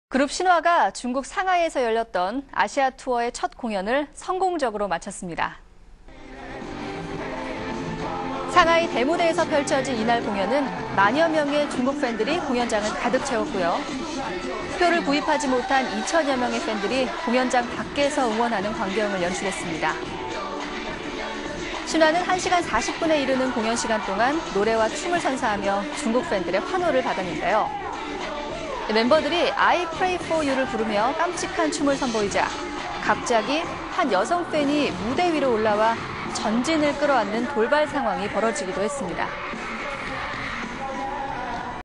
그룹 신화가 중국 상하이에서 열렸던 아시아 투어의 첫 공연을 성공적으로 마쳤습니다. 상하이 대무대에서 펼쳐진 이날 공연은 만여 명의 중국 팬들이 공연장을 가득 채웠고요. 표를 구입하지 못한 2천여 명의 팬들이 공연장 밖에서 응원하는 광경을 연출했습니다. 신화는 1시간 40분에 이르는 공연 시간 동안 노래와 춤을 선사하며 중국 팬들의 환호를 받았는데요. 멤버들이 I Pray For You를 부르며 깜찍한 춤을 선보이자 갑자기 한 여성 팬이 무대 위로 올라와 전진을 끌어안는 돌발 상황이 벌어지기도 했습니다.